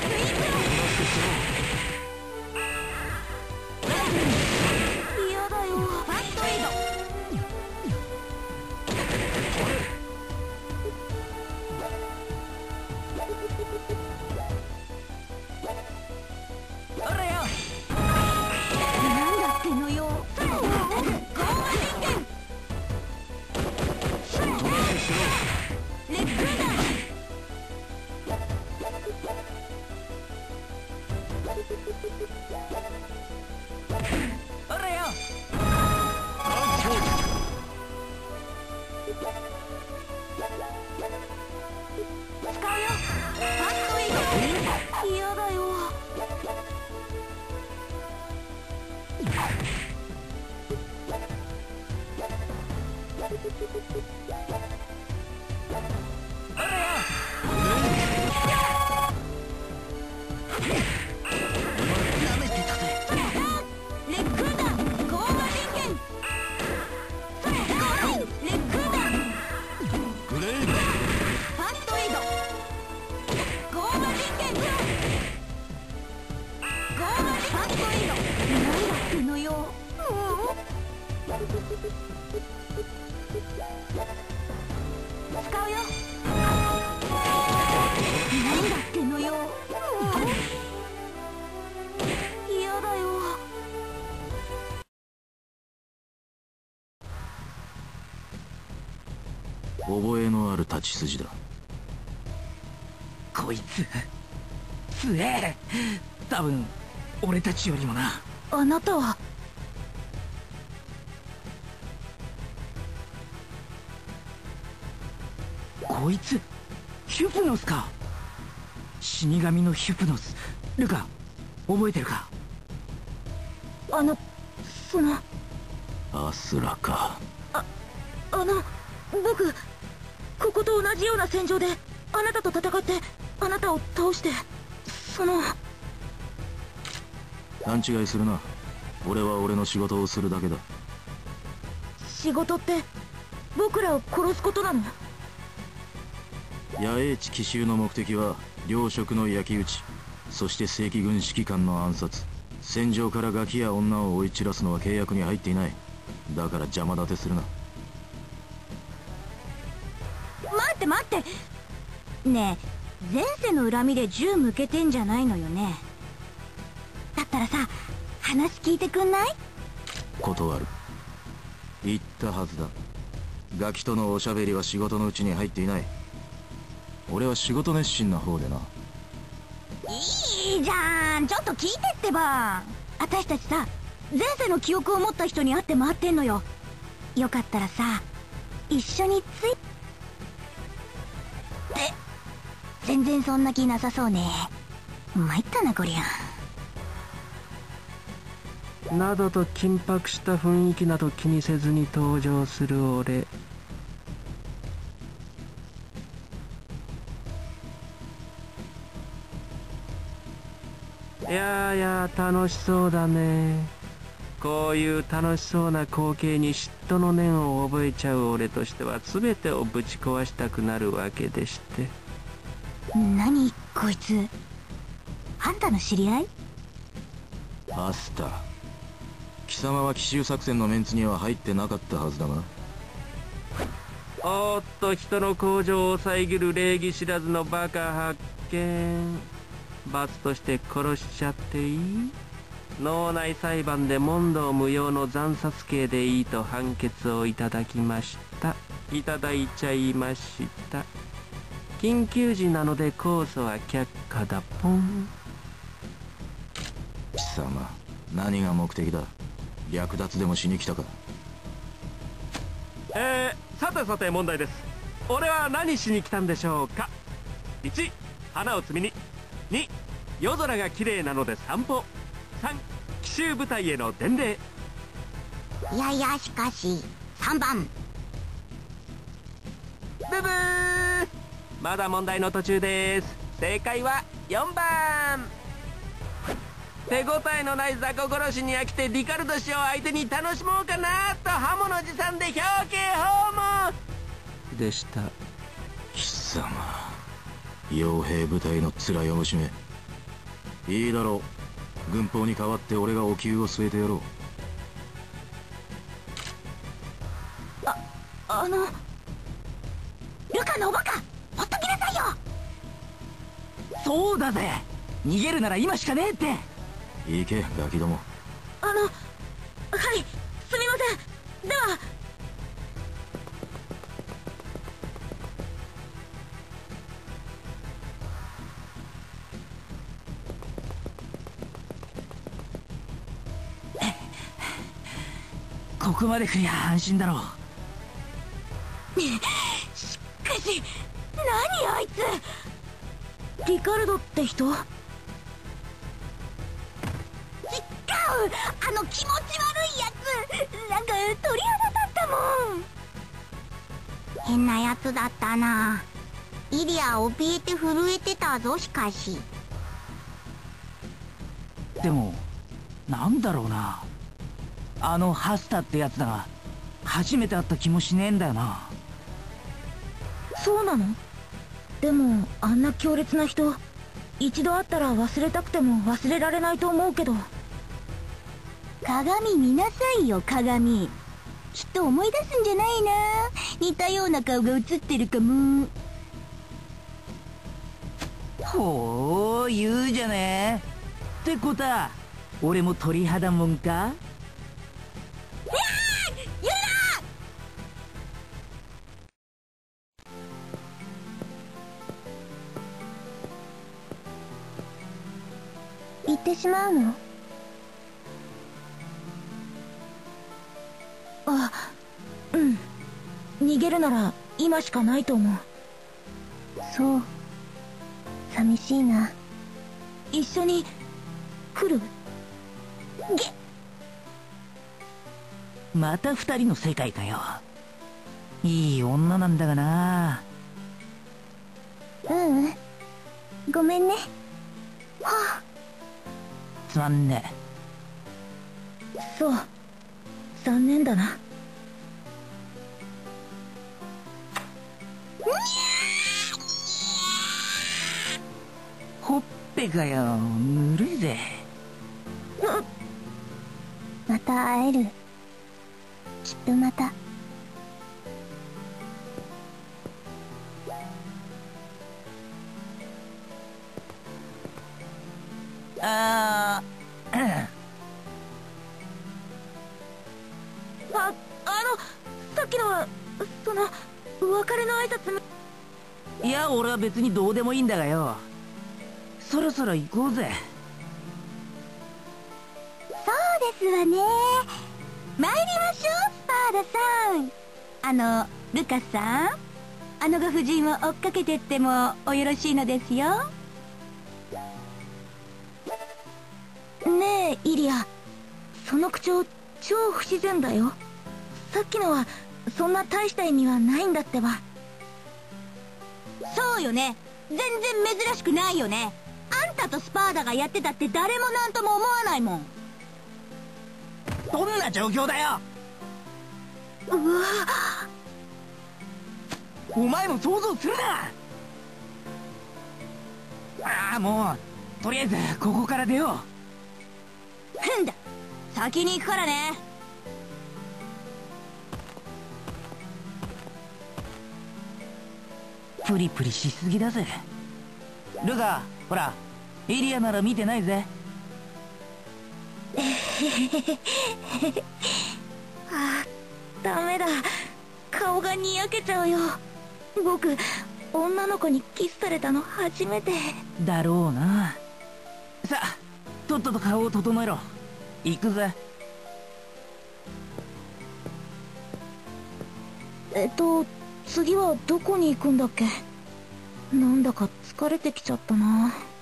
嫌だよ。ファストエイド。ほらよ。なんだってのよ。ゴーマ人間。レッグーだ。ほらよ。使うよ。ファストエイド。嫌だよ。ほらよ。なめてたぜ。レッグーだ。ゴーマ人間。レッグーだ。 グレイブ。 ファストエイド。ゴーマ人間。ゴーマファストエイド。なんだってのよ。使うよ。なんだってのよ。嫌だよ。 覚えのある立ち筋だ。 こいつ強え。多分俺たちよりもな。 あなたは。 こいつヒュプノスか。死神のヒュプノス。ルカ覚えてるか。 そのアスラか。 僕ここと同じような戦場であなたと戦ってあなたを倒して勘違いするな。俺は俺の仕事をするだけだ。 仕事って僕らを殺すことなの？ 野営地奇襲の目的は領職の焼き討ち、そして正規軍指揮官の暗殺。戦場からガキや女を追い散らすのは契約に入っていない。だから邪魔立てするな。 待ってねえ、前世の恨みで銃向けてんじゃないのよね。だったらさ、話聞いてくんない？ 断る。言ったはずだ。ガキとのおしゃべりは仕事のうちに入っていない。俺は仕事熱心な方でな。 いいじゃん、ちょっと聞いてってば。私たちさ、前世の記憶を持った人に会って回ってんのよ。よかったらさ、一緒についって全然そんな気なさそうね。参ったなこりゃ。 などと緊迫した雰囲気など気にせずに登場する俺。いや楽しそうだね。こういう楽しそうな光景に嫉妬の念を覚えちゃう俺としては全てをぶち壊したくなるわけでして。 何こいつ、あんたの知り合い？ アスタ、貴様は奇襲作戦のメンツには入ってなかったはずだが。 おーっと、人の向上を遮る礼儀知らずのバカ発見。罰として殺しちゃっていい？脳内裁判で問答無用の惨殺刑でいいと判決をいただきました。いただいちゃいました。緊急時なので控訴は却下だポン。 貴様、何が目的だ？略奪でもしに来たか？ さてさて問題です。俺は何しに来たんでしょうか。1、花を摘みに。2、夜空が綺麗なので散歩。3、奇襲部隊への伝令。 いやいや、しかし3番。 ブブー、まだ問題の途中です。正解は4番。手応えのない雑魚殺しに飽きてリカルド氏を相手に楽しもうかなと刃物持参で表敬訪問でした。 貴様、傭兵部隊の面汚しめ。 いいだろう。軍法に代わって俺がお灸を据えてやろう。 ルカのおバカ、ほっときなさいよ。 そうだぜ。逃げるなら今しかねえって。 行けガキども。 はい、すみません。では。 ここまで来りゃ安心だろう。 しかし、何あいつ。リカルドって人？違う、あの気持ち悪いやつ。なんか鳥肌立ったもん。変なやつだったな。イリア怯えて震えてたぞ。しかしでもなんだろうな、あのハスタってやつだが初めて会った気もしねえんだよな。 そうなの？でもあんな強烈な人、一度会ったら忘れたくても忘れられないと思うけど。鏡見なさいよ、鏡。きっと思い出すんじゃないな。似たような顔が映ってるかも。 ほう言うじゃねえ。ってことは俺も鳥肌もんか？ 行ってしまうの？あ、うん。逃げるなら今しかないと思う。そう。寂しいな。一緒に来る？ また二人の世界かよ。いい女なんだがな。 ううん。ごめんね。はあ。 つまんねえ。そう。残念だな。 ほっぺかよ、ぬるいぜ。 また会える。きっとまた。さっきのはその別れの挨拶。 いや俺は別にどうでもいいんだがよ。そろそろ行こうぜ。 そうですわね。参りましょう、スパーダさん。ルカさん、あのご婦人を追っかけてってもおよろしいのですよ。ねえイリア、その口調超不自然だよ。さっきのはそんな大した意味はないんだってば。そうよね。全然珍しくないよね。あんたとスパーダがやってたって誰もなんとも思わないもん。 どんな状況だよ。 うわ、 お前も想像するな。もうとりあえずここから出よう。 変だ、先に行くからね。 プリプリしすぎだぜ。ルカ、ほらエリアなら見てないぜ。 ダメだ、顔がにやけちゃうよ。僕女の子にキスされたの初めてだろうな。さあとっとと顔を整えろ。行くぜ。 次はどこに行くんだっけ。なんだか疲れてきちゃったな。